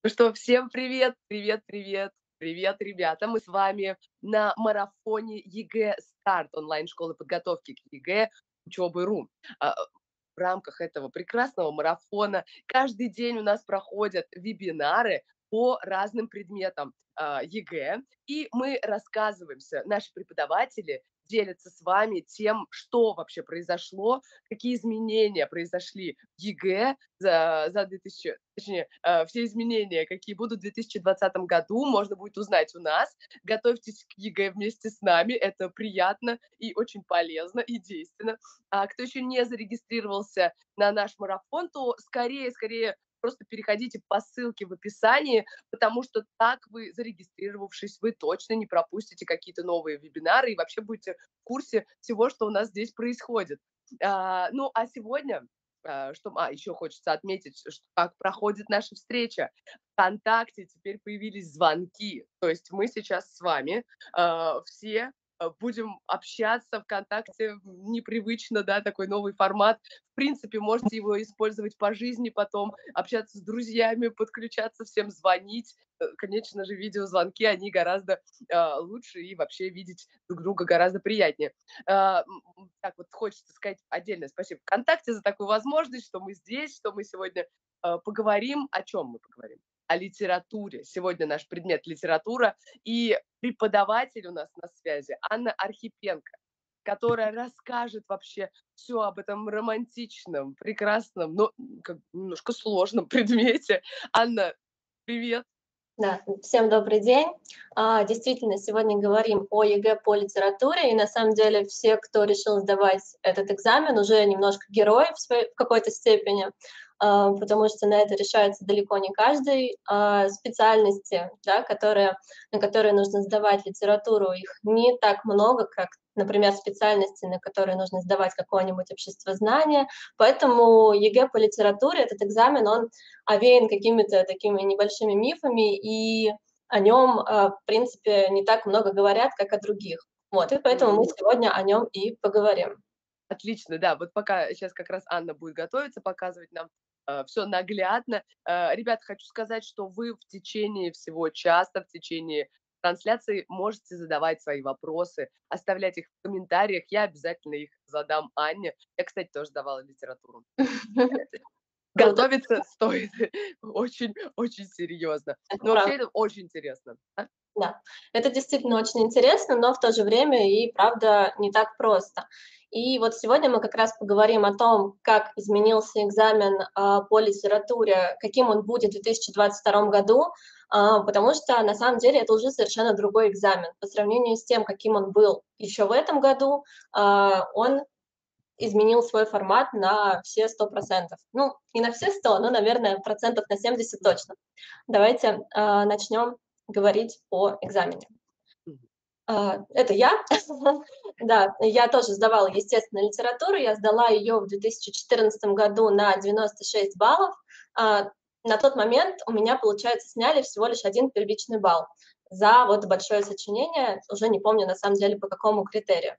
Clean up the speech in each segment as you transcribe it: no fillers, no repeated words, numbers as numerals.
Ну что, всем привет, привет, привет, привет, ребята. Мы с вами на марафоне ЕГЭ Старт онлайн-школы подготовки к ЕГЭ учебы.ру. В рамках этого прекрасного марафона каждый день у нас проходят вебинары по разным предметам ЕГЭ, и мы рассказываемся, наши преподаватели делятся с вами тем, что вообще произошло, какие изменения произошли в ЕГЭ за 2000, точнее, все изменения, какие будут в 2020 году, можно будет узнать у нас. Готовьтесь к ЕГЭ вместе с нами, это приятно и очень полезно и действенно. А кто еще не зарегистрировался на наш марафон, то скорее просто переходите по ссылке в описании, потому что так вы, зарегистрировавшись, вы точно не пропустите какие-то новые вебинары и вообще будете в курсе всего, что у нас здесь происходит. Ну, а сегодня еще хочется отметить, как проходит наша встреча. ВКонтакте теперь появились звонки. То есть мы сейчас с вами все будем общаться ВКонтакте непривычно, да, такой новый формат. В принципе, можете его использовать по жизни потом, общаться с друзьями, подключаться всем, звонить. Конечно же, видеозвонки, они гораздо лучше и вообще видеть друг друга гораздо приятнее. Так вот хочется сказать отдельное спасибо ВКонтакте за такую возможность, что мы здесь, что мы сегодня поговорим. О чем мы поговорим? О литературе. Сегодня наш предмет литература, и преподаватель у нас на связи Анна Архипенко, которая расскажет вообще все об этом романтичном, прекрасном, но как бы немножко сложном предмете. Анна, привет! Да, всем добрый день. Действительно, сегодня говорим о ЕГЭ по литературе, и на самом деле все, кто решил сдавать этот экзамен, уже немножко герои в какой-то степени, потому что на это решается далеко не каждой специальности, да, на которые нужно сдавать литературу. Их не так много, как, например, специальности, на которые нужно сдавать какое-нибудь обществознание. Поэтому ЕГЭ по литературе, этот экзамен, он овеян какими-то такими небольшими мифами, и о нем, в принципе, не так много говорят, как о других. Вот, и поэтому мы сегодня о нем и поговорим. Отлично, да. Вот пока сейчас как раз Анна будет готовиться, показывать нам все наглядно. Ребята, хочу сказать, что вы в течение всего часа, в течение трансляции можете задавать свои вопросы, оставлять их в комментариях. Я обязательно их задам Анне. Я, кстати, тоже давала литературу. Круто, Готовиться стоит очень серьезно. это Но вообще правда. это очень интересно. Да, это действительно очень интересно, но в то же время и правда не так просто. И вот сегодня мы как раз поговорим о том, как изменился экзамен по литературе, каким он будет в 2022 году, потому что на самом деле это уже совершенно другой экзамен. По сравнению с тем, каким он был еще в этом году, он изменил свой формат на все 100%. Ну, не на все 100, но, наверное, процентов на 70 точно. Давайте начнем говорить о экзамене. Это я. Да, я тоже сдавала, естественно, литературу. Я сдала ее в 2014 году на 96 баллов. На тот момент у меня, получается, сняли всего лишь один первичный балл за вот большое сочинение. Уже не помню, на самом деле, по какому критерию.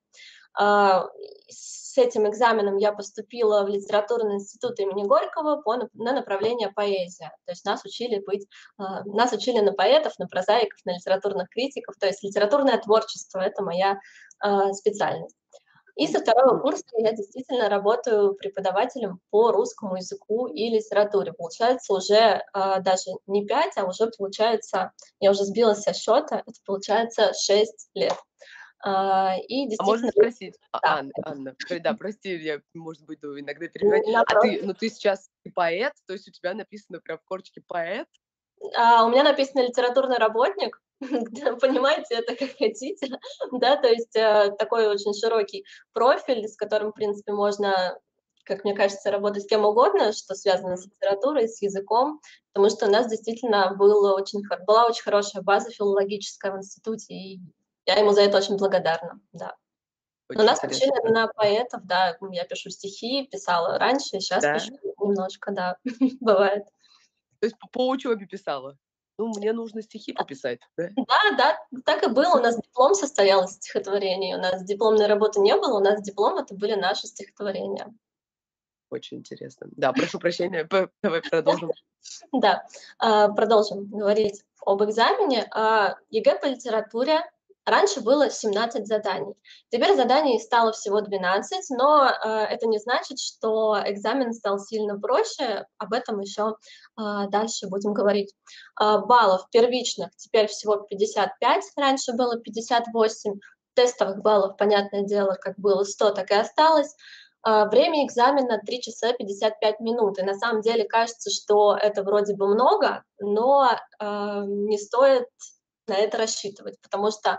С этим экзаменом я поступила в литературный институт имени Горького на направление поэзия. То есть нас учили на поэтов, на прозаиков, на литературных критиков. То есть литературное творчество — это моя специальность. И со второго курса я действительно работаю преподавателем по русскому языку и литературе. Получается уже даже не 5, а уже получается, я уже сбилась со счета, это получается 6 лет. И А можно действительно, спросить, да, Анна, да, прости, я, может, буду иногда перебивать. напротив. Ну, ты сейчас поэт, то есть у тебя написано прям в корочке поэт? У меня написано «литературный работник», понимаете, это как хотите, да, то есть такой очень широкий профиль, с которым, в принципе, можно, как мне кажется, работать с кем угодно, что связано с Мгм. литературой, с языком, потому что у нас действительно была очень хорошая база филологическая в институте, и я ему за это очень благодарна, да. Но Очень нас учили интересно. на поэтов, да, я пишу стихи, писала раньше, сейчас Да? пишу немножко, да, бывает. То есть по учебе писала? Ну, мне нужно стихи пописать, да? Да, да, так и было. У нас диплом состоял из стихотворений. У нас дипломной работы не было, у нас диплом — это были наши стихотворения. Очень интересно. Да, прошу прощения, давай продолжим. Да, продолжим говорить об экзамене. ЕГЭ по литературе раньше было 17 заданий. Теперь заданий стало всего 12, но это не значит, что экзамен стал сильно проще. Об этом еще дальше будем говорить. Баллов первичных теперь всего 55, раньше было 58. Тестовых баллов, понятное дело, как было 100, так и осталось. Время экзамена 3 часа 55 минут. И на самом деле кажется, что это вроде бы много, но не стоит на это рассчитывать, потому что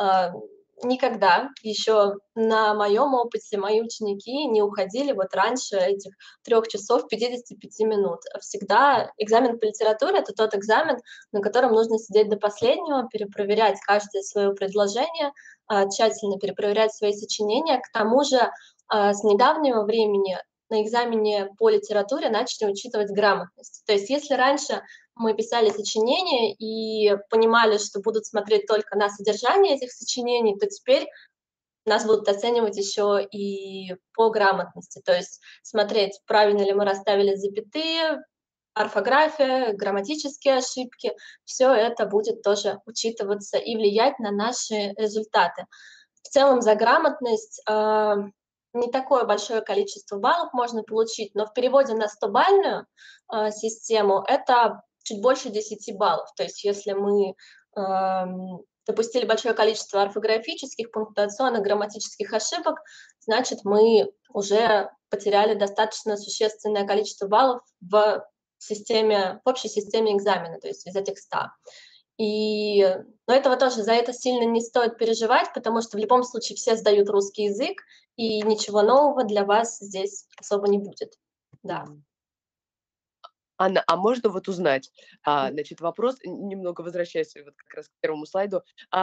никогда еще на моем опыте мои ученики не уходили вот раньше этих 3 часов 55 минут. Всегда экзамен по литературе — это тот экзамен, на котором нужно сидеть до последнего, перепроверять каждое свое предложение, тщательно перепроверять свои сочинения. К тому же с недавнего времени на экзамене по литературе начали учитывать грамотность. То есть если раньше мы писали сочинения и понимали, что будут смотреть только на содержание этих сочинений, то теперь нас будут оценивать еще и по грамотности, то есть смотреть, правильно ли мы расставили запятые, орфография, грамматические ошибки, все это будет тоже учитываться и влиять на наши результаты. В целом за грамотность не такое большое количество баллов можно получить, но в переводе на 100-бальную систему это чуть больше 10 баллов. То есть если мы допустили большое количество орфографических, пунктуационных, грамматических ошибок, значит, мы уже потеряли достаточно существенное количество баллов в общей системе экзамена, то есть из этих 100. Но этого тоже, за это сильно не стоит переживать, потому что в любом случае все сдают русский язык, и ничего нового для вас здесь особо не будет. Да. Мгм. Анна, а можно вот узнать, значит, вопрос, немного возвращаясь вот как раз к первому слайду,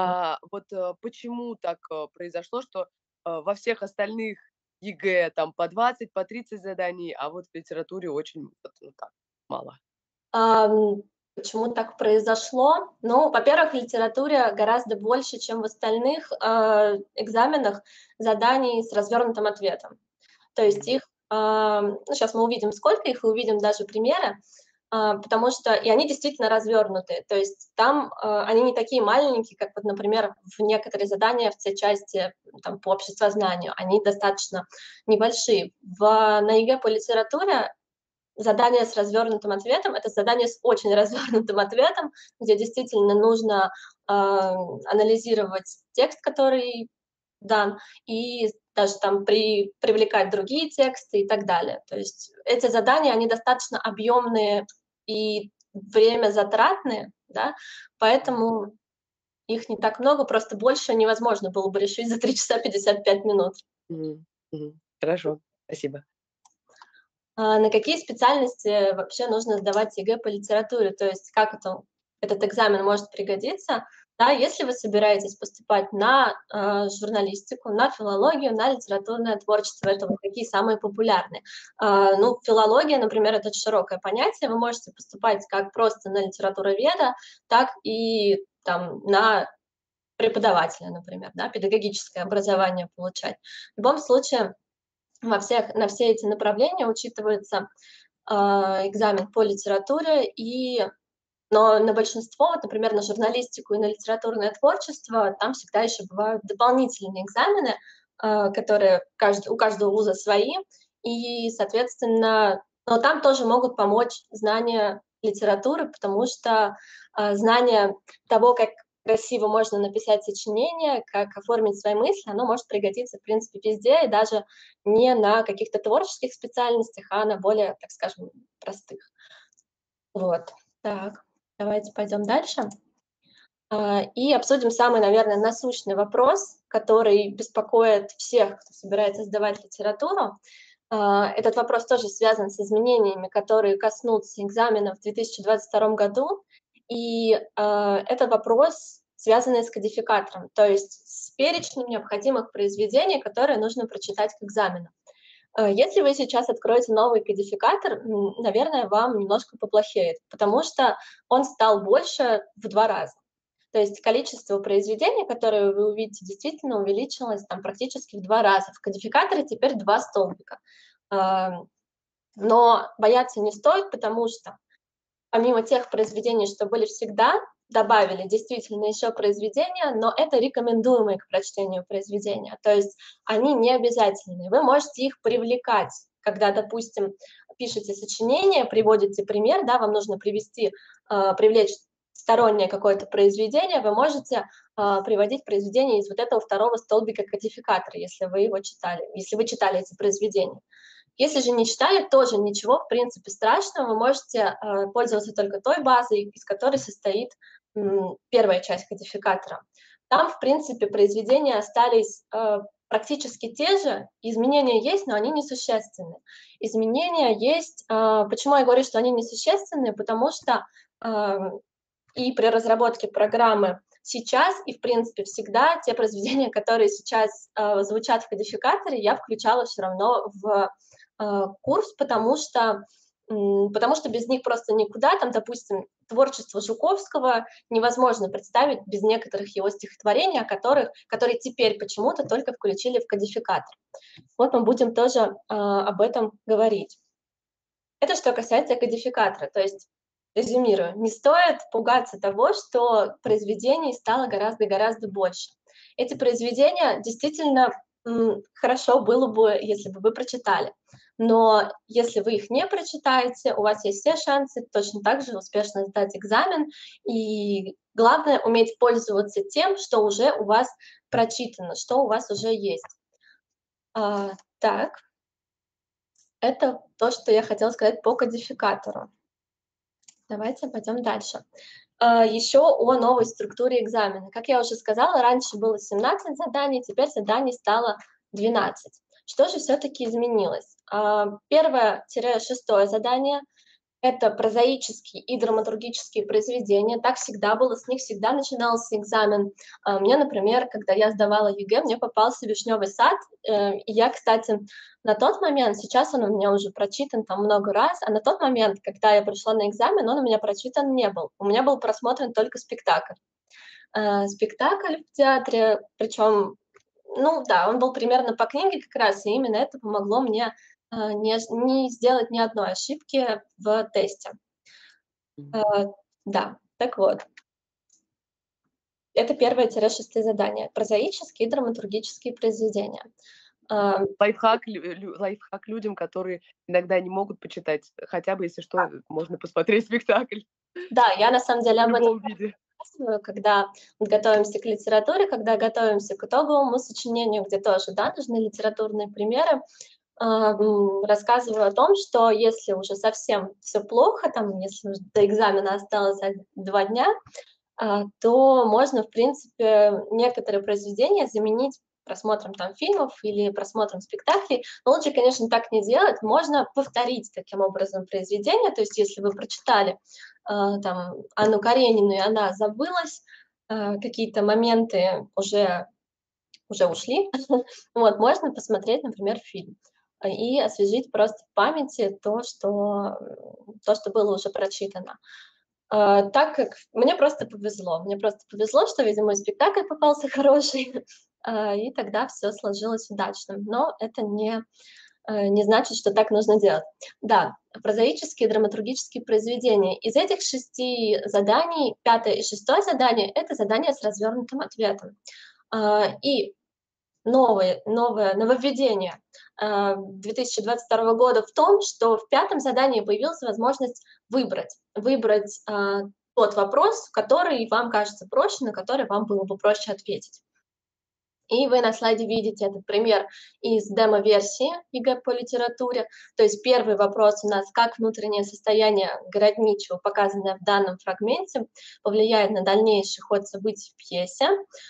почему так произошло, что во всех остальных ЕГЭ там по 20, по 30 заданий, а вот в литературе очень вот, ну, так, мало? Почему так произошло? Ну, во-первых, в литературе гораздо больше, чем в остальных экзаменах, заданий с развернутым ответом. То есть их, сейчас мы увидим, сколько их, и увидим даже примеры, потому что и они действительно развернутые. То есть там они не такие маленькие, как, вот, например, в некоторые задания в С-части там, по обществознанию, они достаточно небольшие. На ЕГЭ по литературе задание с развернутым ответом — это задание с очень развернутым ответом, где действительно нужно анализировать текст, который дан, и даже там привлекать другие тексты и так далее. То есть эти задания, они достаточно объемные и время затратные, да, поэтому их не так много, просто больше невозможно было бы решить за 3 часа 55 минут. Мгм. Мгм. Хорошо, спасибо. На какие специальности вообще нужно сдавать ЕГЭ по литературе? То есть как этот экзамен может пригодиться, да, если вы собираетесь поступать на журналистику, на филологию, на литературное творчество, это вот какие самые популярные. Ну, филология, например, это очень широкое понятие, вы можете поступать как просто на литературоведа, так и там на преподавателя, например, да, педагогическое образование получать. В любом случае, на все эти направления учитывается экзамен по литературе, но на большинство, вот, например, на журналистику и на литературное творчество, там всегда еще бывают дополнительные экзамены, которые у каждого вуза свои, и, соответственно, но там тоже могут помочь знания литературы, потому что знание того, как красиво можно написать сочинение, как оформить свои мысли, оно может пригодиться, в принципе, везде, и даже не на каких-то творческих специальностях, а на более, так скажем, простых. Вот. Так, давайте пойдем дальше. И обсудим самый, наверное, насущный вопрос, который беспокоит всех, кто собирается сдавать литературу. Этот вопрос тоже связан с изменениями, которые коснутся экзамена в 2022 году. И это вопрос, связанный с кодификатором, то есть с перечнем необходимых произведений, которые нужно прочитать к экзамену. Если вы сейчас откроете новый кодификатор, наверное, вам немножко поплохеет, потому что он стал больше в 2 раза. То есть количество произведений, которые вы увидите, действительно увеличилось там практически в 2 раза. В кодификаторе теперь 2 столбика. Но бояться не стоит, потому что помимо тех произведений, что были всегда, добавили действительно еще произведения, но это рекомендуемые к прочтению произведения, то есть они не обязательны. Вы можете их привлекать, когда, допустим, пишете сочинение, приводите пример, да, вам нужно привлечь стороннее какое-то произведение, вы можете приводить произведение из вот этого второго столбика кодификатора, если вы его читали, если вы читали эти произведения. Если же не читали, тоже ничего, в принципе, страшного. Вы можете пользоваться только той базой, из которой состоит первая часть кодификатора. Там, в принципе, произведения остались практически те же. Изменения есть, но они несущественны. Изменения есть. Почему я говорю, что они несущественны? Потому что и при разработке программы сейчас, и, в принципе, всегда те произведения, которые сейчас звучат в кодификаторе, я включала все равно в курс, потому что без них просто никуда. Там, допустим, творчество Жуковского невозможно представить без некоторых его стихотворений, которые теперь почему-то только включили в кодификатор. Вот мы будем тоже об этом говорить. Это что касается кодификатора, то есть, резюмирую, не стоит пугаться того, что произведений стало гораздо-гораздо больше. Эти произведения действительно хорошо было бы, если бы вы прочитали. Но если вы их не прочитаете, у вас есть все шансы точно так же успешно сдать экзамен. И главное уметь пользоваться тем, что уже у вас прочитано, что у вас уже есть. Так. Это то, что я хотела сказать по кодификатору. Давайте пойдем дальше. Еще о новой структуре экзамена. Как я уже сказала, раньше было 17 заданий, теперь заданий стало 12. Что же все-таки изменилось? Первое-шестое задание — это прозаические и драматургические произведения. Так всегда было, с них всегда начинался экзамен. Мне, например, когда я сдавала ЕГЭ, мне попался «Вишневый сад». И я, кстати, на тот момент, сейчас он у меня уже прочитан там много раз, а на тот момент, когда я пришла на экзамен, он у меня прочитан не был. У меня был просмотрен только спектакль. Спектакль в театре, причем, ну да, он был примерно по книге как раз, и именно это помогло мне не сделать ни одной ошибки в тесте. Да, так вот. Это первое-шестое задание. Прозаические и драматургические произведения. Лайфхак людям, которые иногда не могут почитать, хотя бы, если что, можно посмотреть спектакль Да, я на самом деле в об этом любом виде. рассказываю, когда готовимся к литературе, когда готовимся к итоговому сочинению, где тоже, да, нужны литературные примеры. Рассказываю о том, что если уже совсем все плохо, там, если уже до экзамена осталось 2 дня, то можно, в принципе, некоторые произведения заменить просмотром там фильмов или просмотром спектаклей. Но лучше, конечно, так не делать. Можно повторить таким образом произведение. То есть если вы прочитали там Анну Каренину, и она забылась, какие-то моменты уже ушли, вот, можно посмотреть, например, фильм и освежить просто в памяти то, что было уже прочитано. Так как мне просто повезло, что, видимо, и спектакль попался хороший, и тогда все сложилось удачно. Но это не значит, что так нужно делать. Да, прозаические драматургические произведения. Из этих 6 заданий 5-е и 6-е задание — это задание с развернутым ответом. И нововведение 2022 года в том, что в 5-м задании появилась возможность выбрать тот вопрос, который вам кажется проще, на который вам было бы проще ответить. И вы на слайде видите этот пример из демо-версии ЕГЭ по литературе. То есть первый вопрос у нас: как внутреннее состояние городничего, показанное в данном фрагменте, повлияет на дальнейший ход событий в пьесе.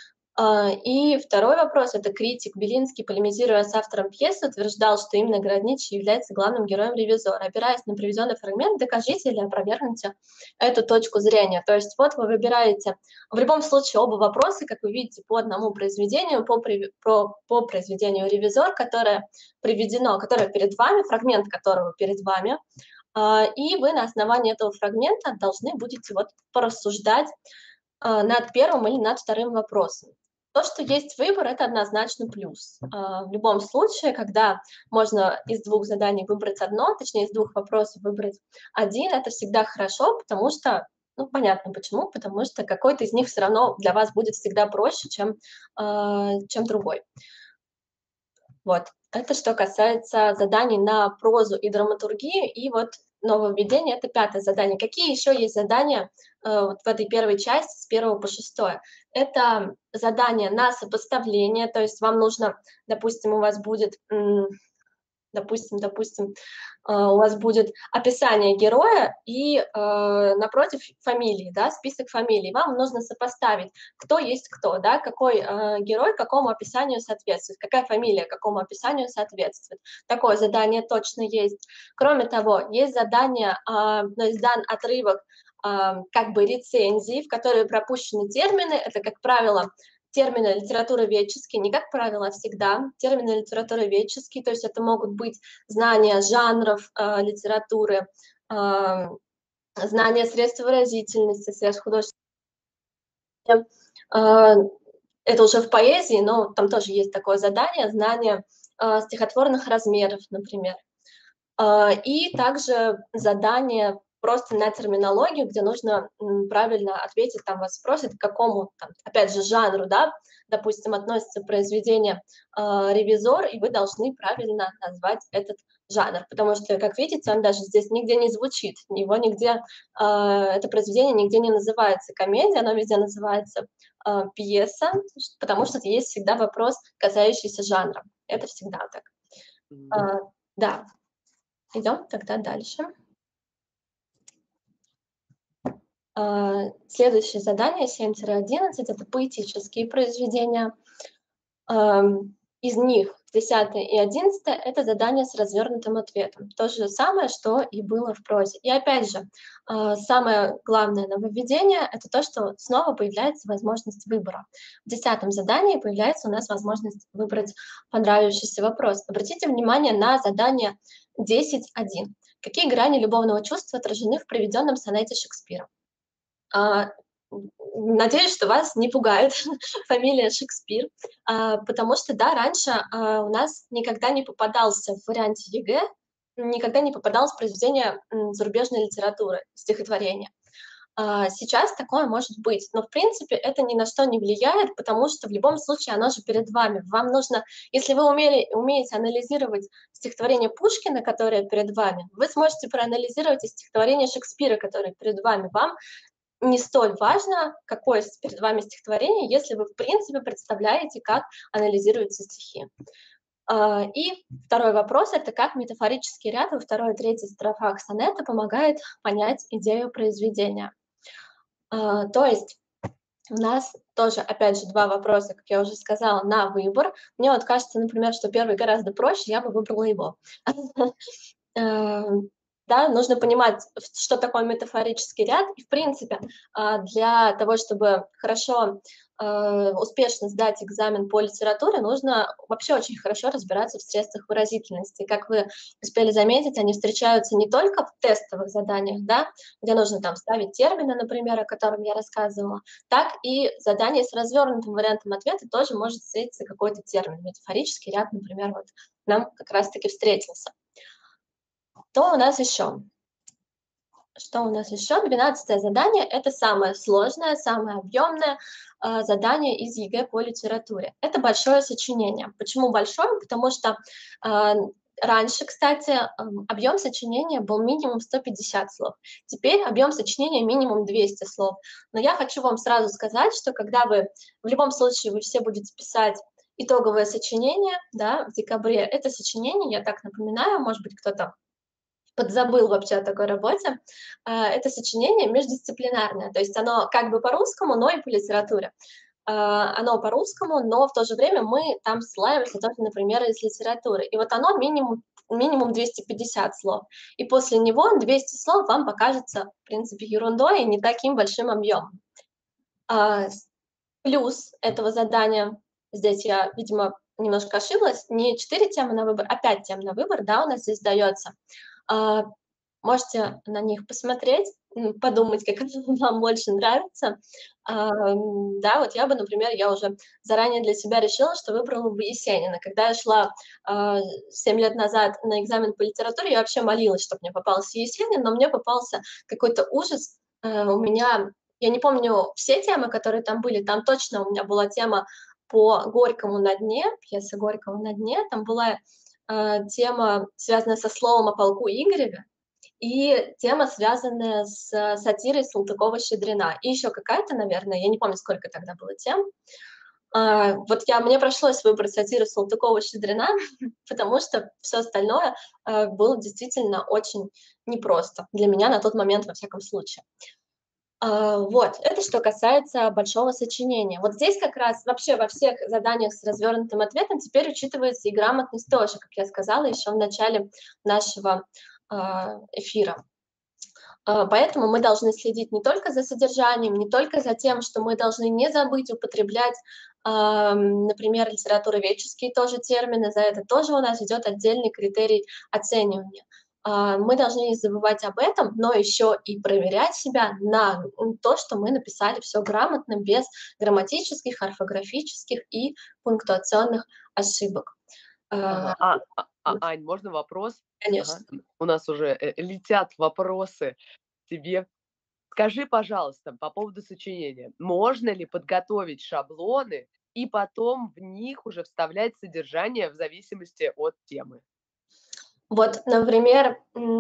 И второй вопрос — это критик Белинский, полемизируя с автором пьесы, утверждал, что именно Городничий является главным героем «Ревизора». Опираясь на приведенный фрагмент, докажите или опровергните эту точку зрения. То есть вот вы выбираете, в любом случае, оба вопроса, как вы видите, по одному произведению, по произведению «Ревизор», которое приведено, которое перед вами, фрагмент которого перед вами, и вы на основании этого фрагмента должны будете вот порассуждать над первым или над вторым вопросом. То, что есть выбор, это однозначно плюс. В любом случае, когда можно из двух заданий выбрать одно, точнее, из двух вопросов выбрать один, это всегда хорошо, потому что, ну, понятно почему, потому что какой-то из них все равно для вас будет всегда проще, чем другой. Вот. Это что касается заданий на прозу и драматургию. И вот нововведение — это пятое задание. Какие еще есть задания вот в этой первой части с 1 по 6? Это задание на сопоставление, то есть вам нужно, допустим, у вас будет допустим, у вас будет описание героя и напротив фамилии, да, список фамилий. Вам нужно сопоставить, кто есть кто, да, какой герой какому описанию соответствует, какая фамилия какому описанию соответствует. Такое задание точно есть. Кроме того, есть задание, есть дан отрывок как бы рецензии, в которые пропущены термины. Это, как правило, термины литературоведческие, не как правило, а всегда термины литературоведческие, то есть это могут быть знания жанров литературы, знания средств выразительности, средств художественной. Это уже в поэзии, но там тоже есть такое задание, знание стихотворных размеров, например. И также задание просто на терминологию, где нужно правильно ответить, там вас спросят, к какому, там, опять же, жанру, да, допустим, относится произведение «Ревизор», и вы должны правильно назвать этот жанр, потому что, как видите, он даже здесь нигде не звучит, его нигде, это произведение нигде не называется комедия, оно везде называется пьеса, потому что есть всегда вопрос, касающийся жанра. Это всегда так. Да. Идем тогда дальше. Следующее задание, 7-11, это поэтические произведения. Из них 10 и 11 это задание с развернутым ответом. То же самое, что и было в прозе. И опять же, самое главное нововведение — это то, что снова появляется возможность выбора. В 10 задании появляется у нас возможность выбрать понравившийся вопрос. Обратите внимание на задание 10.1. Какие грани любовного чувства отражены в приведенном сонете Шекспира? Надеюсь, что вас не пугает фамилия Шекспир, потому что, да, раньше у нас никогда не попадался в варианте ЕГЭ, никогда не попадалось произведение зарубежной литературы, стихотворение. Сейчас такое может быть, но в принципе это ни на что не влияет, потому что в любом случае оно же перед вами. Вам нужно, если вы умеете анализировать стихотворение Пушкина, которое перед вами, вы сможете проанализировать и стихотворение Шекспира, которое перед вами. Вам не столь важно, какое перед вами стихотворение, если вы в принципе представляете, как анализируются стихи. И второй вопрос — это как метафорический ряд во второй и третьей строфах сонета помогает понять идею произведения. То есть у нас тоже, опять же, два вопроса, как я уже сказала, на выбор. Мне вот кажется, например, что первый гораздо проще, я бы выбрала его. Да, нужно понимать, что такое метафорический ряд. И, в принципе, для того, чтобы хорошо, успешно сдать экзамен по литературе, нужно вообще очень хорошо разбираться в средствах выразительности. Как вы успели заметить, они встречаются не только в тестовых заданиях, да, где нужно там ставить термины, например, о котором я рассказывала, так и задание с развернутым вариантом ответа тоже может встретиться какой-то термин. Метафорический ряд, например, вот нам как раз-таки встретился. Что у нас еще? 12 задание — это самое сложное, самое объемное задание из ЕГЭ по литературе. Это большое сочинение. Почему большое? Потому что раньше, кстати, объем сочинения был минимум 150 слов. Теперь объем сочинения минимум 200 слов. Но я хочу вам сразу сказать, что когда вы, в любом случае, вы все будете писать итоговое сочинение, да, в декабре, это сочинение, я так напоминаю, может быть, кто-то подзабыл вообще о такой работе, это сочинение междисциплинарное, то есть оно как бы по-русскому, но и по литературе. Оно по-русскому, но в то же время мы там ссылаемся тоже на примеры из литературы. И вот оно минимум 250 слов. И после него 200 слов вам покажется, в принципе, ерундой и не таким большим объемом. Плюс этого задания, здесь я, видимо, немножко ошиблась, не 4 темы на выбор, а 5 тем на выбор, да, у нас здесь дается. Можете на них посмотреть. подумать, как вам больше нравится. Да, вот я бы, например, я уже заранее для себя решила, что выбрала бы Есенина. Когда я шла, 7 лет назад на экзамен по литературе, я вообще молилась, чтобы мне попался Есенин, но мне попался какой-то ужас. У меня я не помню все темы, которые там были, там точно у меня была тема по Горькому на дне, пьеса Горького на дне, там была, тема, связанная со словом о полку Игореве, и тема, связанная с сатирой Салтыкова-Щедрина. И еще какая-то, наверное, я не помню, сколько тогда было тем. Вот мне пришлось выбрать сатиру Салтыкова-Щедрина, потому что все остальное, было действительно очень непросто. Для меня на тот момент, во всяком случае. Вот, это что касается большого сочинения. Вот здесь как раз вообще во всех заданиях с развернутым ответом теперь учитывается и грамотность тоже, как я сказала еще в начале нашего, эфира. Поэтому мы должны следить не только за содержанием, не только за тем, что мы должны не забыть употреблять, например, литературоведческие тоже термины, за это тоже у нас идет отдельный критерий оценивания. Мы должны не забывать об этом, но еще и проверять себя на то, что мы написали все грамотно, без грамматических, орфографических и пунктуационных ошибок. Ага. А, Ань, можно вопрос? Ага. Конечно. У нас уже, летят вопросы тебе. Скажи, пожалуйста, по поводу сочинения. Можно ли подготовить шаблоны и потом в них уже вставлять содержание в зависимости от темы? Вот, например,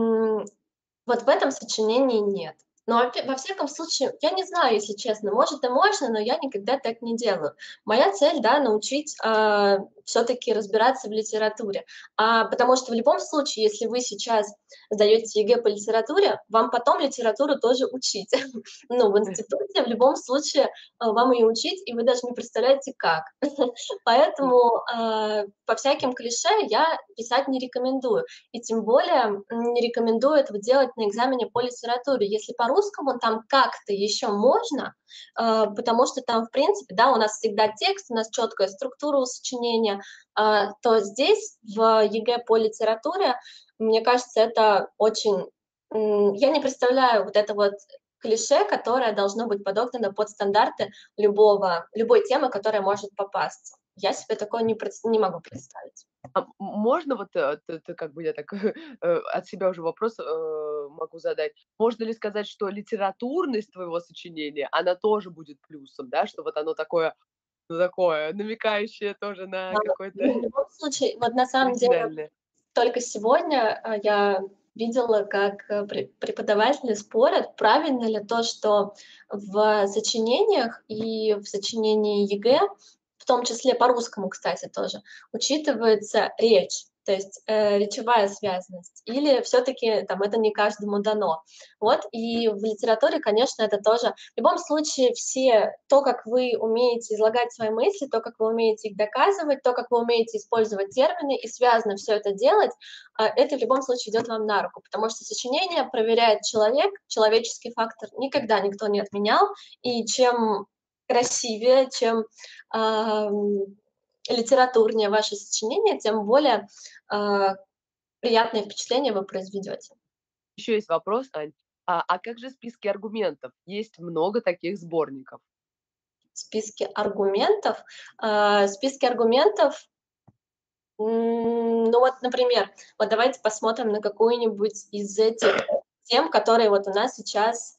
вот в этом сочинении нет. Но во всяком случае, я не знаю, если честно, может и можно, но я никогда так не делаю. Моя цель, да, научить, все-таки разбираться в литературе. Потому что в любом случае, если вы сейчас сдаете ЕГЭ по литературе, вам потом литературу тоже учить. Ну, в институте в любом случае, вам ее учить, и вы даже не представляете, как. Поэтому, по всяким клише я писать не рекомендую. И тем более не рекомендую этого делать на экзамене по литературе. Если по русскому там как-то еще можно, потому что там, в принципе, да, у нас всегда текст, у нас четкая структура у сочинения, то здесь в ЕГЭ по литературе, мне кажется, это очень... Я не представляю вот это вот клише, которое должно быть подогнано под стандарты любой темы, которая может попасться. Я себе такое не могу представить. Можно вот, ты как бы я так, от себя уже вопрос, могу задать. Можно ли сказать, что литературность твоего сочинения, она тоже будет плюсом, да? Что вот оно такое, ну, такое, намекающее тоже на какое-то Ну, в любом случае, вот на самом деле оригинальное. только сегодня, я видела, как, преподаватели спорят, правильно ли то, что в сочинениях и в сочинении ЕГЭ, в том числе по русскому, кстати, тоже, учитывается речь, то есть, речевая связность, или все таки там это не каждому дано. Вот, и в литературе, конечно, это тоже в любом случае то, как вы умеете излагать свои мысли, то, как вы умеете их доказывать, то, как вы умеете использовать термины и связано все это делать, это в любом случае идет вам на руку, потому что сочинение проверяет человек, человеческий фактор никогда никто не отменял, и чем красивее, чем литературнее ваше сочинение, тем более а, приятное впечатление вы произведете. Еще есть вопрос, Ань. А как же списки аргументов? Есть много таких сборников. Списки аргументов, ну вот, например, вот давайте посмотрим на какую-нибудь из этих тем, которые вот у нас сейчас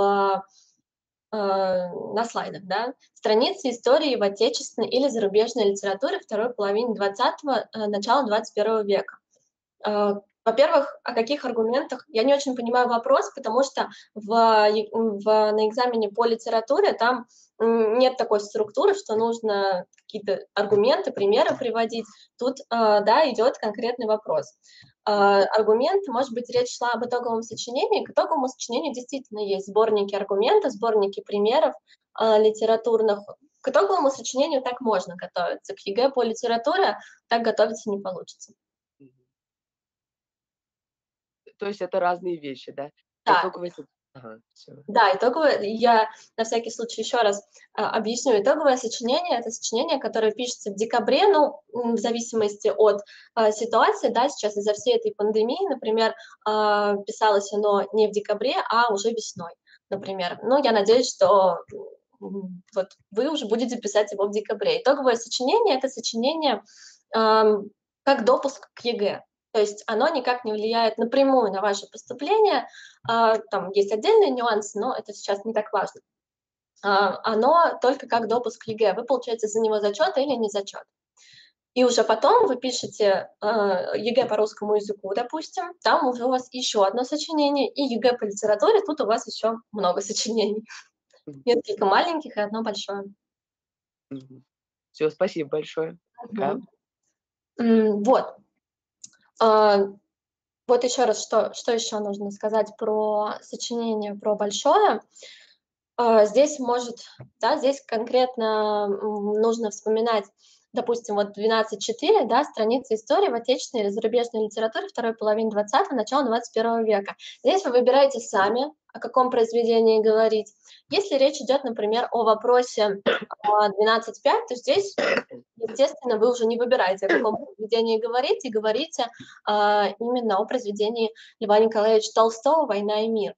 на слайдах, да. Страницы истории в отечественной или зарубежной литературе второй половины 20-го, начала 21 века. Во-первых, о каких аргументах? Я не очень понимаю вопрос, потому что на экзамене по литературе там нет такой структуры, что нужно какие-то аргументы, примеры приводить. Тут, да, идет конкретный вопрос. Аргументы, может быть, речь шла об итоговом сочинении. К итоговому сочинению действительно есть сборники аргументов, сборники примеров литературных. К итоговому сочинению так можно готовиться. К ЕГЭ по литературе так готовиться не получится. Мгм. То есть это разные вещи, да? Да, Итоговый Ага, все. Да, итоговое, я на всякий случай еще раз объясню. Итоговое сочинение — это сочинение, которое пишется в декабре, ну, в зависимости от ситуации, да, сейчас из-за всей этой пандемии, например, писалось оно не в декабре, а уже весной, например. Ну, я надеюсь, что вот вы уже будете писать его в декабре. Итоговое сочинение — это сочинение как допуск к ЕГЭ. То есть оно никак не влияет напрямую на ваше поступление, там есть отдельные нюансы, но это сейчас не так важно. Оно только как допуск к ЕГЭ. Вы получаете за него зачет или не зачет. И уже потом вы пишете ЕГЭ по русскому языку, допустим, там уже у вас еще одно сочинение, и ЕГЭ по литературе, тут у вас еще много сочинений. Несколько маленьких и одно большое. Все, спасибо большое. Пока. Мгм. Вот. А, Вот еще раз, что еще нужно сказать про сочинение, про большое. Здесь здесь конкретно нужно вспоминать, допустим, вот 12.4, да, страница истории в отечественной или зарубежной литературе второй половины 20-го, начала 21 века. Здесь вы выбираете сами, о каком произведении говорить. Если речь идет, например, о вопросе 12.5, то здесь, естественно, вы уже не выбираете, о каком произведении говорить, и говорите именно о произведении Льва Николаевича Толстого «Война и мир».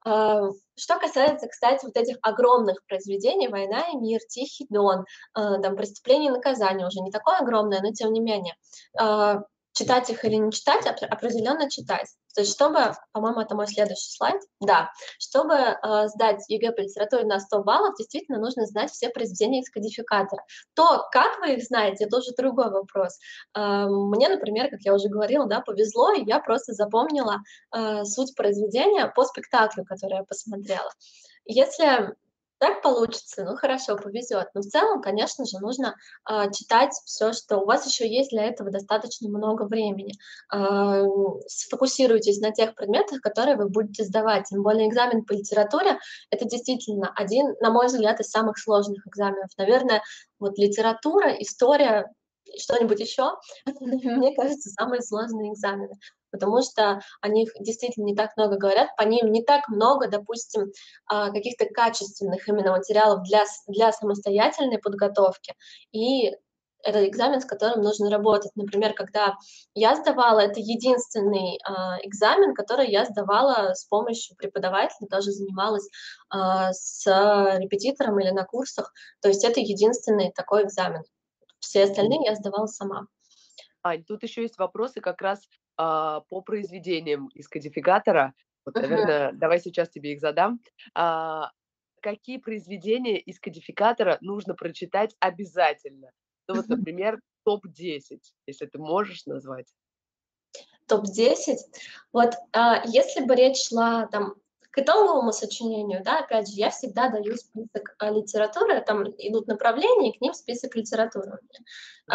Что касается, кстати, вот этих огромных произведений «Война и мир», «Тихий дон», там «Преступление и наказание» уже не такое огромное, но тем не менее. Читать их или не читать, определенно читать. То есть чтобы, по-моему, это мой следующий слайд, да, чтобы сдать ЕГЭ по литературе на 100 баллов, действительно нужно знать все произведения из кодификатора. То, как вы их знаете, это уже другой вопрос. Мне, например, как я уже говорила, да, повезло, и я просто запомнила суть произведения по спектаклю, который я посмотрела. Если так получится, ну хорошо, повезет. Но в целом, конечно же, нужно читать все, что у вас еще есть для этого достаточно много времени. Сфокусируйтесь на тех предметах, которые вы будете сдавать. Тем более экзамен по литературе — это действительно один, на мой взгляд, из самых сложных экзаменов. Наверное, вот литература, история, что-нибудь еще, мне кажется, самые сложные экзамены, потому что о них действительно не так много говорят, по ним не так много, допустим, каких-то качественных именно материалов для самостоятельной подготовки. И это экзамен, с которым нужно работать. Например, когда я сдавала, это единственный экзамен, который я сдавала с помощью преподавателя, тоже занималась с репетитором или на курсах. То есть это единственный такой экзамен. Все остальные я сдавала сама. Ань, тут еще есть вопросы как раз, по произведениям из кодификатора. Вот, Мгм. наверное, давай сейчас тебе их задам. А, Какие произведения из кодификатора нужно прочитать обязательно? Ну вот, Мгм. например, топ-10, если ты можешь назвать. Топ-10. Вот, если бы речь шла там к итоговому сочинению, да, опять же, я всегда даю список литературы, там идут направления, и к ним список литературы у меня.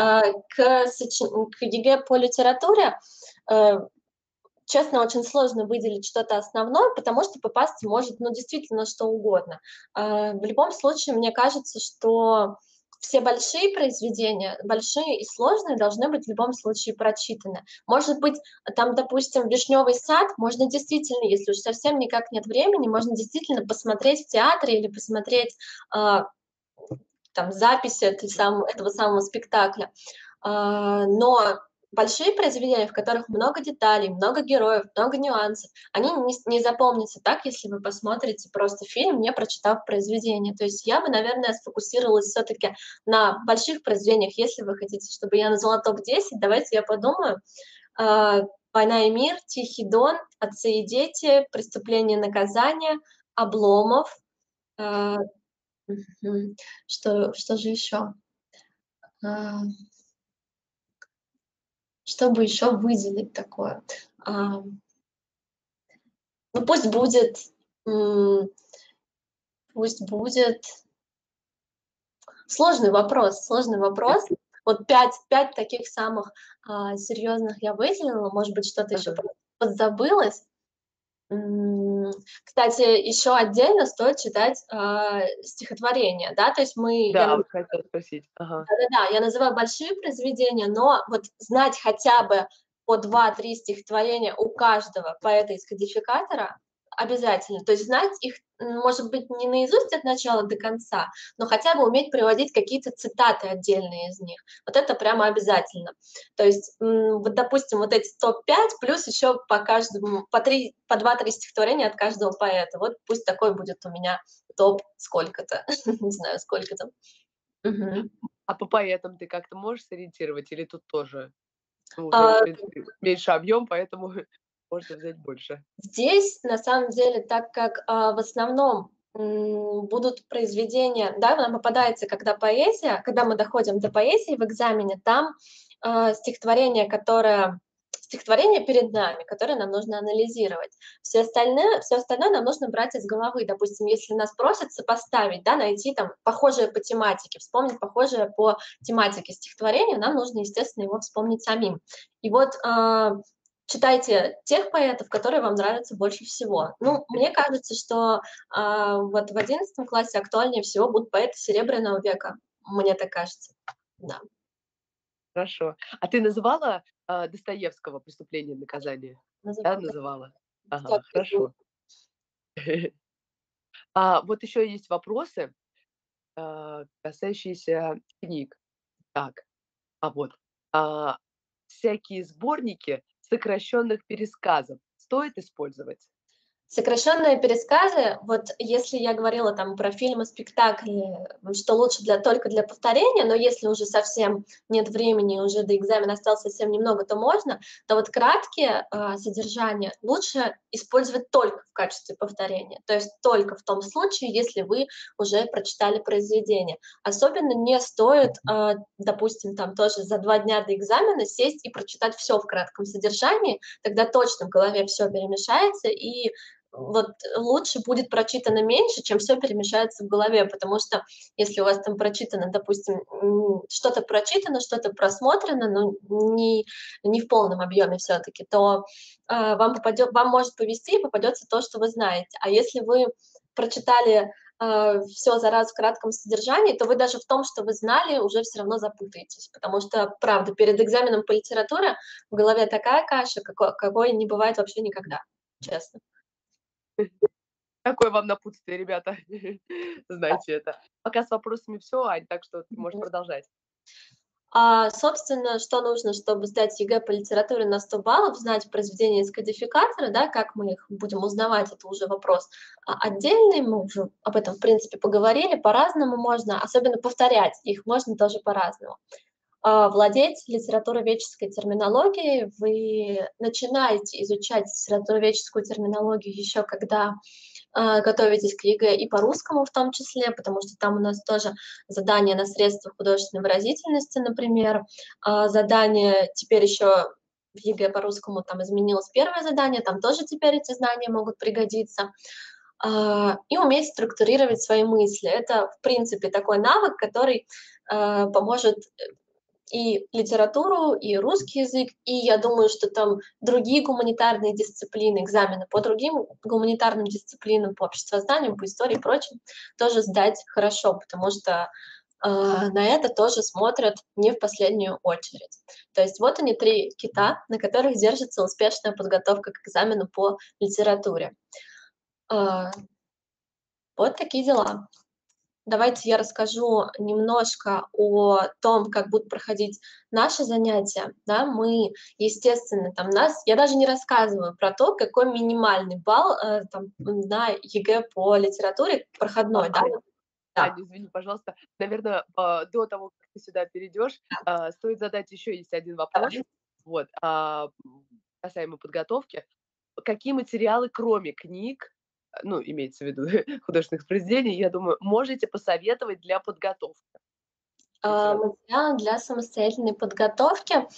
К ЕГЭ по литературе, э, честно, очень сложно выделить что-то основное, потому что попасть может, ну, действительно, что угодно. В любом случае, мне кажется, что все большие произведения, большие и сложные, должны быть в любом случае прочитаны. Может быть, там, допустим, «Вишневый сад» можно действительно, если уж совсем никак нет времени, можно действительно посмотреть в театре или посмотреть а, там записи этого самого спектакля. Но большие произведения, в которых много деталей, много героев, много нюансов, они не запомнятся так, если вы посмотрите просто фильм, не прочитав произведение. То есть я бы, наверное, сфокусировалась все-таки на больших произведениях. Если вы хотите, чтобы я назвала топ-10, давайте я подумаю. А, «Война и мир», «Тихий дон», «Отцы и дети», «Преступление и наказание», «Обломов». а, что же еще? А, Чтобы еще выделить такое? А, ну, м, пусть будет сложный вопрос. Вот пять таких самых, серьезных я выделила, может быть, что-то еще Ага. подзабылось. Кстати, еще отдельно стоит читать, стихотворения, да, то есть Да, вот хотела спросить. Ага. да-да-да, я называю большие произведения, но вот знать хотя бы по 2-3 стихотворения у каждого поэта из кодификатора обязательно. То есть знать их, может быть, не наизусть от начала до конца, но хотя бы уметь приводить какие-то цитаты отдельные из них. Вот это прямо обязательно. То есть, вот, допустим, вот эти топ-5, плюс еще по каждому, по 2-3 стихотворения от каждого поэта. Вот пусть такой будет у меня топ сколько-то, не знаю, сколько-то. Мгм. А по поэтам ты как-то можешь сориентировать или тут тоже, ну, уже, в А, принципе, меньше объем, поэтому можно взять больше? Здесь, на самом деле, так как, в основном, будут произведения, да, нам попадается, когда поэзия, когда мы доходим до поэзии в экзамене, там, стихотворение перед нами, которое нам нужно анализировать. Все остальное нам нужно брать из головы. Допустим, если нас просят сопоставить, да, найти там похожее по тематике, вспомнить похожее по тематике стихотворение, нам нужно, естественно, его вспомнить самим. И вот, читайте тех поэтов, которые вам нравятся больше всего. Ну, мне кажется, что, вот в 11 классе актуальнее всего будут поэты Серебряного века. Мне так кажется. Да, Хорошо. А ты называла, Достоевского "Преступление и наказание"? Да, называла, да. называла? Так, Ага, извини. хорошо. А вот еще есть вопросы, касающиеся книг. Так, вот, а, всякие сборники сокращенных пересказов стоит использовать? Сокращенные пересказы, вот если я говорила там про фильмы, спектакли, что лучше только для повторения, но если уже совсем нет времени, уже до экзамена осталось совсем немного, то можно, то вот краткие содержания лучше использовать только в качестве повторения, то есть только в том случае, если вы уже прочитали произведение. Особенно не стоит, допустим, там тоже за 2 дня до экзамена сесть и прочитать все в кратком содержании, тогда точно в голове все перемешается, и вот лучше будет прочитано меньше, чем все перемешается в голове, потому что если у вас там прочитано, допустим, что-то прочитано, что-то просмотрено, но не в полном объеме все таки то, вам может повезти и попадется то, что вы знаете. А если вы прочитали, всё за раз в кратком содержании, то вы даже в том, что вы знали, уже все равно запутаетесь. Потому что, правда, перед экзаменом по литературе в голове такая каша, какой не бывает вообще никогда, честно. Такое вам напутствие, ребята. Знайте это. Пока с вопросами все, Ань, так что ты можешь продолжать. Собственно, что нужно, чтобы сдать ЕГЭ по литературе на 100 баллов, знать произведения из кодификатора, да, как мы их будем узнавать, это уже вопрос отдельный, мы уже об этом, в принципе, поговорили, по-разному можно, особенно повторять их можно тоже по-разному. Владеть литературоведческой терминологией. Вы начинаете изучать литературоведческую терминологию еще когда готовитесь к ЕГЭ и по русскому в том числе, потому что там у нас тоже задания на средства художественной выразительности, например. Задание теперь еще в ЕГЭ по русскому там изменилось первое задание, там тоже теперь эти знания могут пригодиться. И уметь структурировать свои мысли. Это, в принципе, такой навык, который поможет и литературу, и русский язык, и я думаю, что там другие гуманитарные дисциплины, экзамены по другим гуманитарным дисциплинам, по обществознанию, по истории и прочим, тоже сдать хорошо, потому что на это тоже смотрят не в последнюю очередь. То есть вот они 3 кита, на которых держится успешная подготовка к экзамену по литературе. А, вот такие дела. Давайте я расскажу немножко о том, как будут проходить наши занятия. Да, мы, естественно, там я даже не рассказываю про то, какой минимальный балл там, на ЕГЭ по литературе проходной. Да? Ань, Да, извини, пожалуйста. Наверное, до того, как ты сюда перейдешь, стоит задать еще есть один вопрос. давай. Вот, касаемо подготовки. Какие материалы, кроме книг, ну, имеется в виду художественных произведений, я думаю, можете посоветовать для подготовки к литературе? Материалы для самостоятельной подготовки.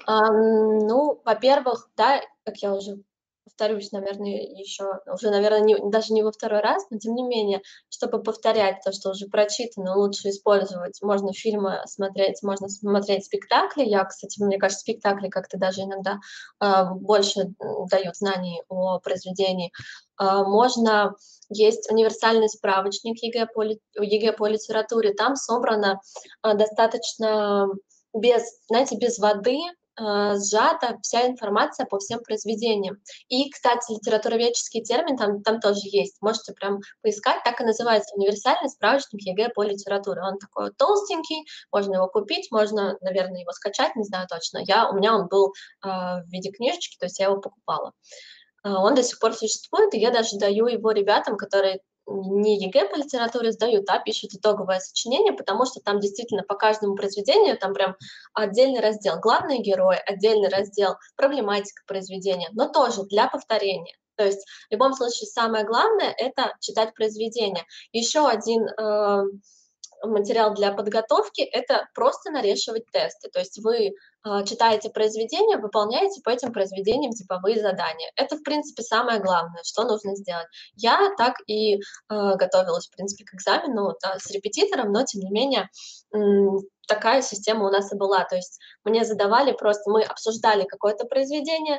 Ну, во-первых, да, как я уже повторюсь, наверное, еще, уже, наверное, даже не во второй раз, но тем не менее, чтобы повторять то, что уже прочитано, лучше использовать. Можно фильмы смотреть, можно смотреть спектакли. Я, кстати, мне кажется, спектакли как-то даже иногда больше дают знаний о произведении. Можно есть универсальный справочник ЕГЭ по литературе. Там собрано достаточно без, знаете, без воды, сжата вся информация по всем произведениям. И, кстати, литературоведческий термин там тоже есть. Можете прям поискать, так и называется «Универсальный справочник ЕГЭ по литературе». Он такой вот толстенький, можно его купить, можно, наверное, его скачать, не знаю точно. У меня он был в виде книжечки, то есть я его покупала. Он до сих пор существует, и я даже даю его ребятам, которые не ЕГЭ по литературе сдают, а пишут итоговое сочинение, потому что там действительно по каждому произведению там прям отдельный раздел «Главный герой», отдельный раздел «Проблематика произведения», но тоже для повторения. То есть в любом случае самое главное — это читать произведение. Еще один материал для подготовки — это просто нарешивать тесты. То есть вы читаете произведения, выполняете по этим произведениям типовые задания. Это, в принципе, самое главное, что нужно сделать. Я так и готовилась, в принципе, к экзамену с репетитором, но, тем не менее, такая система у нас и была. То есть мне задавали просто, мы обсуждали какое-то произведение,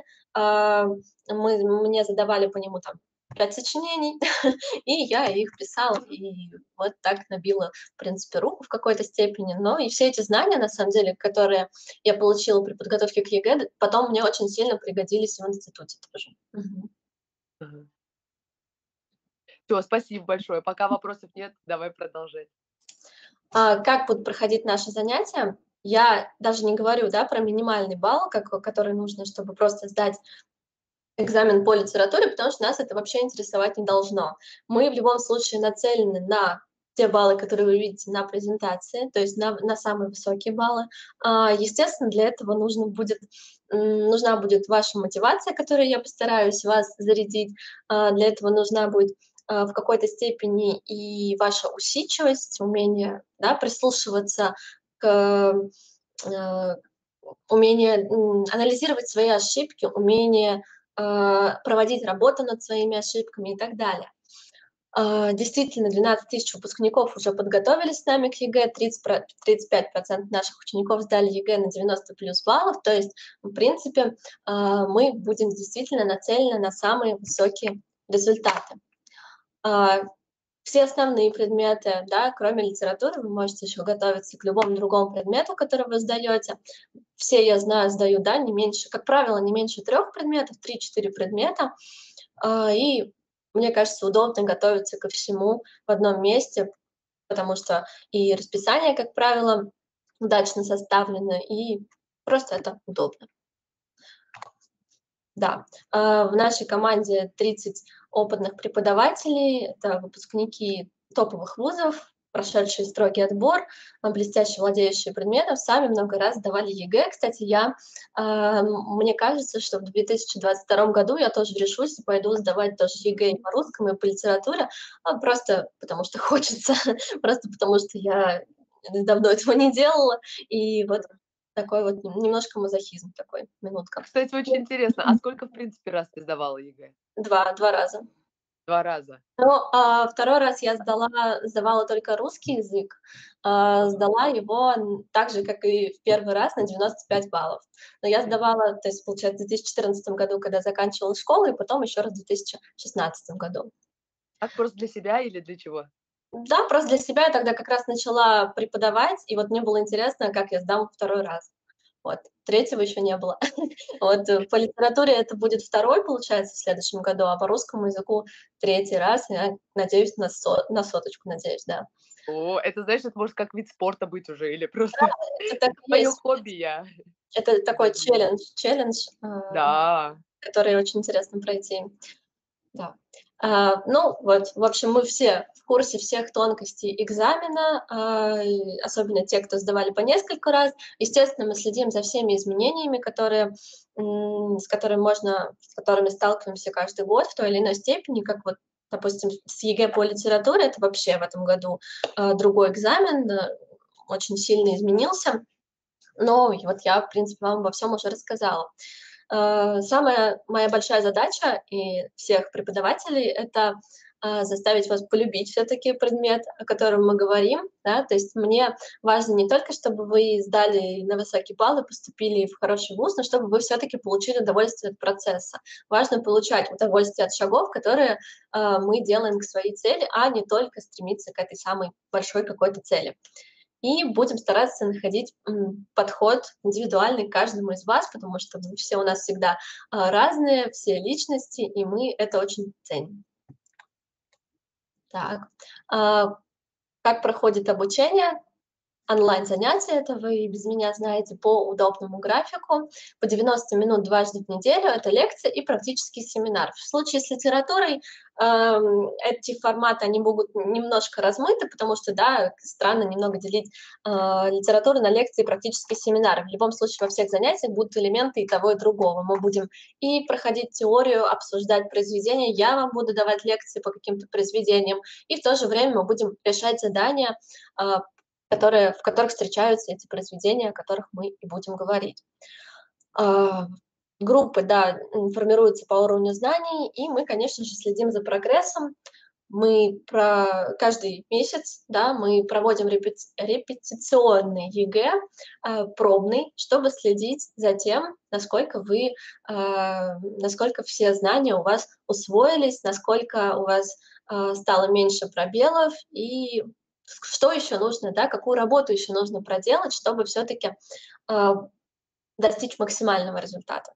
мне задавали по нему там 5 сочинений, и я их писала, и вот так набила, в принципе, руку в какой-то степени. Но и все эти знания, на самом деле, которые я получила при подготовке к ЕГЭ, потом мне очень сильно пригодились в институте тоже. Ага. Всё, спасибо большое. Пока вопросов нет, давай продолжать. Как будут проходить наши занятия? Я даже не говорю, да, про минимальный балл, который нужно, чтобы просто сдать экзамен по литературе, потому что нас это вообще интересовать не должно. Мы в любом случае нацелены на те баллы, которые вы видите на презентации, то есть на самые высокие баллы. Естественно, для этого нужна будет ваша мотивация, которую я постараюсь вас зарядить. Для этого нужна будет в какой-то степени и ваша усидчивость, умение, да, прислушиваться к э, умение анализировать свои ошибки, умение проводить работу над своими ошибками и так далее. Действительно, 12 тысяч выпускников уже подготовились с нами к ЕГЭ, 35% наших учеников сдали ЕГЭ на 90 плюс баллов, то есть, в принципе, мы будем действительно нацелены на самые высокие результаты. Все основные предметы, да, кроме литературы, вы можете еще готовиться к любому другому предмету, который вы сдаете. Все, я знаю, сдают, да, не меньше, как правило, не меньше 3 предметов, 3-4 предмета. И мне кажется, удобно готовиться ко всему в одном месте, потому что и расписание, как правило, удачно составлено, и просто это удобно. Да, в нашей команде 30 опытных преподавателей, это выпускники топовых вузов, прошедшие строгий отбор, блестяще владеющие предметом, сами много раз сдавали ЕГЭ. Кстати, мне кажется, что в 2022 году я тоже решусь и пойду сдавать тоже ЕГЭ и по русскому, и по литературе, просто потому что хочется, просто потому что я давно этого не делала, и вот такой вот немножко мазохизм такой, минутка. Кстати, очень интересно, а сколько, в принципе, раз ты сдавала ЕГЭ? 2 раза. 2 раза. Ну, 2 раз я сдавала только русский язык, Ага. сдала его так же, как и в первый раз, на 95 баллов. Но я Мгм. сдавала, то есть, получается, в 2014 году, когда заканчивала школу, и потом еще раз в 2016 году. Так просто для себя или для чего? Да, просто для себя я тогда как раз начала преподавать, и вот мне было интересно, как я сдам второй раз. Вот. Третьего еще не было. Вот, по литературе это будет второй, получается, в следующем году, а по русскому языку третий раз. Я надеюсь на соточку, надеюсь, да. О, это, знаешь, это может как вид спорта быть уже или просто Это так это и моё есть. хобби, я Это такой сдаю. челлендж, Да. который очень интересно пройти. Да. Ну вот, в общем, мы все в курсе всех тонкостей экзамена, и особенно те, кто сдавали по несколько раз. Естественно, мы следим за всеми изменениями, с которыми сталкиваемся каждый год в той или иной степени, как вот, допустим, с ЕГЭ по литературе, это вообще в этом году другой экзамен, очень сильно изменился. Но и вот я, в принципе, вам обо всем уже рассказала. Самая моя большая задача и всех преподавателей — это заставить вас полюбить все-таки предмет, о котором мы говорим, да, то есть мне важно не только, чтобы вы сдали на высокие баллы, поступили в хороший вуз, но чтобы вы все-таки получили удовольствие от процесса. Важно получать удовольствие от шагов, которые мы делаем к своей цели, а не только стремиться к этой самой большой какой-то цели. и будем стараться находить подход индивидуальный к каждому из вас, потому что все у нас всегда разные, все личности, и мы это очень ценим. Так, как проходит обучение? Онлайн-занятия, это вы без меня знаете, по удобному графику, по 90 минут дважды в неделю, это лекция и практический семинар. В случае с литературой эти форматы, они могут немножко размыты, потому что, да, странно немного делить литературу на лекции и практические семинары. В любом случае, во всех занятиях будут элементы и того, и другого. Мы будем и проходить теорию, обсуждать произведения, я вам буду давать лекции по каким-то произведениям, и в то же время мы будем решать задания, в которых встречаются эти произведения, о которых мы и будем говорить. Группы, да, формируются по уровню знаний, и мы, конечно же, следим за прогрессом. Мы каждый месяц, да, мы проводим репетиционный ЕГЭ, пробный, чтобы следить за тем, насколько все знания у вас усвоились, насколько у вас стало меньше пробелов и что еще нужно, да, какую работу еще нужно проделать, чтобы все-таки достичь максимального результата.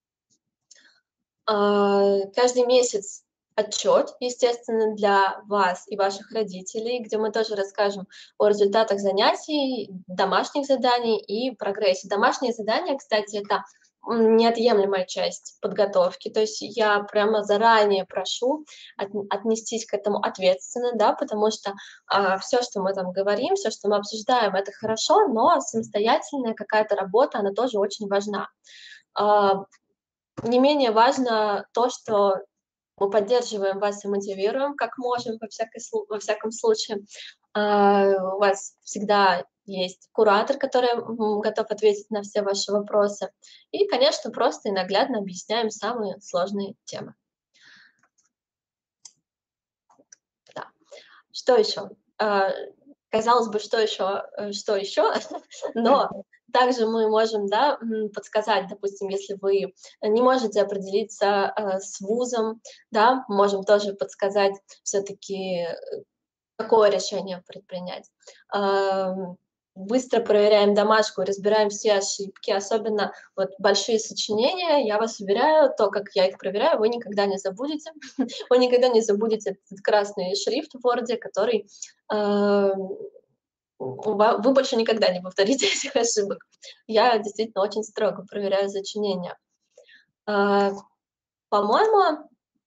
Каждый месяц отчет, естественно, для вас и ваших родителей, где мы тоже расскажем о результатах занятий, домашних заданий и прогрессе. Домашние задания, кстати, это неотъемлемая часть подготовки, то есть я прямо заранее прошу отнестись к этому ответственно, да, потому что все, что мы там говорим, все, что мы обсуждаем, это хорошо, но самостоятельная какая-то работа, она тоже очень важна. Не менее важно то, что мы поддерживаем вас и мотивируем, как можем, во всяком случае. У вас всегда есть куратор, который готов ответить на все ваши вопросы. И, конечно, просто и наглядно объясняем самые сложные темы. Да. Что еще? Казалось бы, что еще, но также мы можем, да, подсказать, допустим, если вы не можете определиться с вузом, да, можем тоже подсказать все-таки, какое решение предпринять. Быстро проверяем домашку, разбираем все ошибки, особенно вот большие сочинения, я вас уверяю, то, как я их проверяю, вы никогда не забудете. Вы никогда не забудете этот красный шрифт в Word, который вы больше никогда не повторите этих ошибок. Я действительно очень строго проверяю сочинения. По-моему,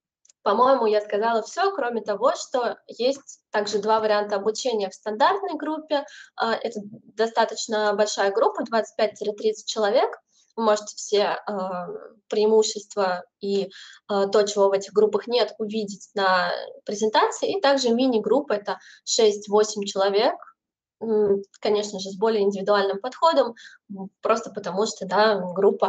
я сказала все, кроме того, что есть также 2 варианта обучения в стандартной группе. Это достаточно большая группа, 25-30 человек. Вы можете все преимущества и то, чего в этих группах нет, увидеть на презентации. И также мини-группа — это 6-8 человек, конечно же, с более индивидуальным подходом, просто потому что, да,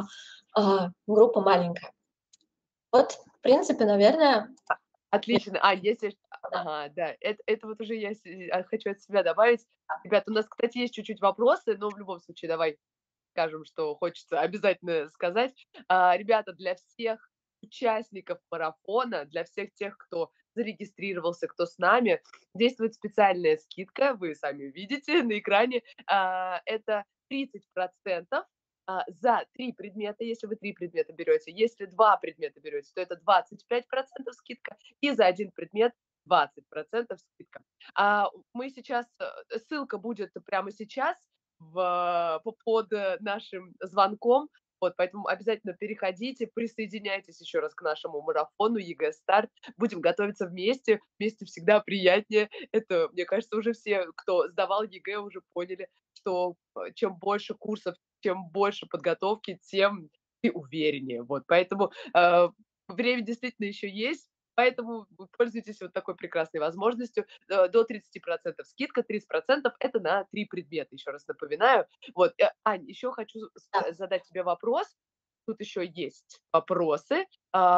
группа маленькая. Вот, в принципе, наверное. Отлично. Если ага, да, это вот уже я хочу от себя добавить. Ребят, у нас, кстати, есть чуть-чуть вопросы, но в любом случае давай скажем, что хочется обязательно сказать. Ребята, для всех участников марафона, для всех тех, кто зарегистрировался, кто с нами, действует специальная скидка, вы сами видите на экране. Это 30% за 3 предмета, если вы 3 предмета берете. Если 2 предмета берете, то это 25% скидка, и за 1 предмет 20% скидка. Мы сейчас, ссылка будет прямо сейчас под нашим звонком. Вот, поэтому обязательно переходите, присоединяйтесь еще раз к нашему марафону ЕГЭ Старт. Будем готовиться вместе. Вместе всегда приятнее. Это, мне кажется, уже все, кто сдавал ЕГЭ, уже поняли, что чем больше курсов, чем больше подготовки, тем ты увереннее. Вот, поэтому время действительно еще есть. Поэтому вы пользуйтесь вот такой прекрасной возможностью. До 30% скидка, 30% это на 3 предмета, еще раз напоминаю. Вот, Ань, еще хочу Да. задать тебе вопрос. Тут еще есть вопросы.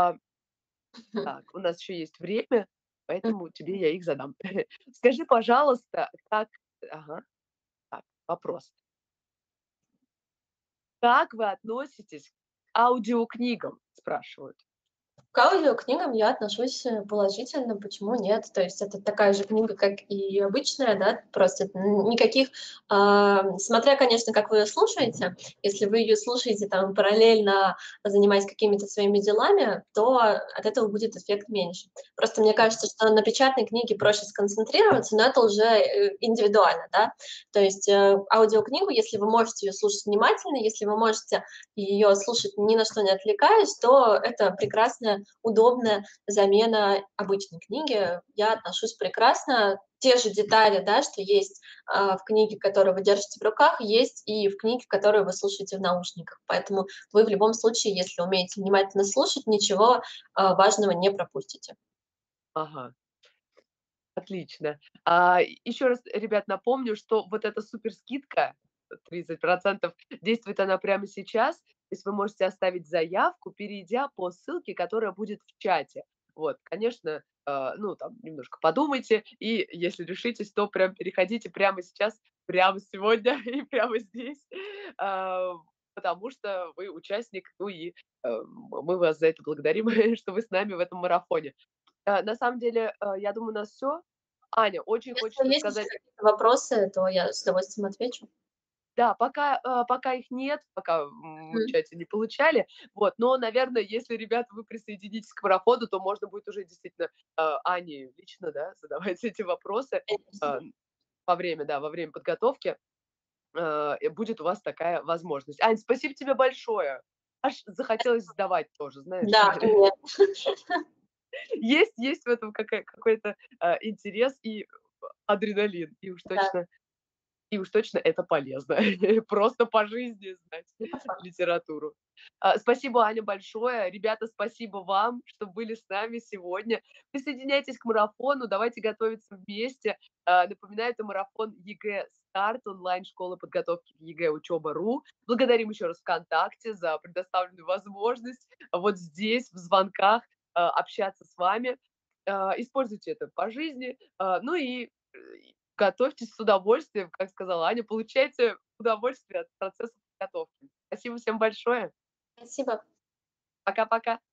Так, у нас еще есть время, поэтому тебе я их задам. Скажи, пожалуйста, Ага, так, вопрос. Как вы относитесь к аудиокнигам, спрашивают? К аудиокнигам я отношусь, положительно, почему нет? То есть это такая же книга, как и обычная, да, просто никаких, смотря, конечно, как вы ее слушаете. Если вы ее слушаете там параллельно, занимаясь какими-то своими делами, то от этого будет эффект меньше. Просто мне кажется, что на печатной книге проще сконцентрироваться, но это уже, индивидуально, да. То есть, аудиокнигу, если вы можете ее слушать внимательно, если вы можете ее слушать ни на что не отвлекаясь, то это прекрасная, удобная замена обычной книги. Я отношусь прекрасно. Те же детали, да, что есть в книге, которую вы держите в руках, есть и в книге, которую вы слушаете в наушниках. Поэтому вы в любом случае, если умеете внимательно слушать, ничего важного не пропустите. Ага. Отлично. Еще раз, ребят, напомню, что вот эта супер скидка 30%, действует она прямо сейчас. То есть вы можете оставить заявку, перейдя по ссылке, которая будет в чате. Вот, конечно, ну, там немножко подумайте, и если решитесь, то прям переходите прямо сейчас, прямо сегодня и прямо здесь, а, потому что вы участник, ну и мы вас за это благодарим, что вы с нами в этом марафоне. На самом деле, я думаю, у нас все. Аня, очень Если хочется есть еще сказать, какие-то вопросы, то я с удовольствием отвечу. да, пока их нет, пока, мы в Мгм. чате не получали, вот, но, наверное, если, ребята, вы присоединитесь к марафону, то можно будет уже действительно, Ане лично, да, задавать эти вопросы, Конечно. а, во время подготовки, и будет у вас такая возможность. Ань, спасибо тебе большое. Аж захотелось сдавать тоже, знаешь. Да, нет. Есть в этом какой-то, интерес и адреналин. Да, И уж точно это полезно. Просто по жизни знать это факт. литературу. Спасибо, Аня, большое. Ребята, спасибо вам, что были с нами сегодня. Присоединяйтесь к марафону, давайте готовиться вместе. Напоминаю, это марафон ЕГЭ «Старт», онлайн-школа подготовки к ЕГЭ «Учеба.ру». Благодарим еще раз ВКонтакте за предоставленную возможность вот здесь, в звонках, общаться с вами. Используйте это по жизни. Ну и готовьтесь с удовольствием, как сказала Аня, получайте удовольствие от процесса подготовки. Спасибо всем большое. Спасибо. Пока-пока.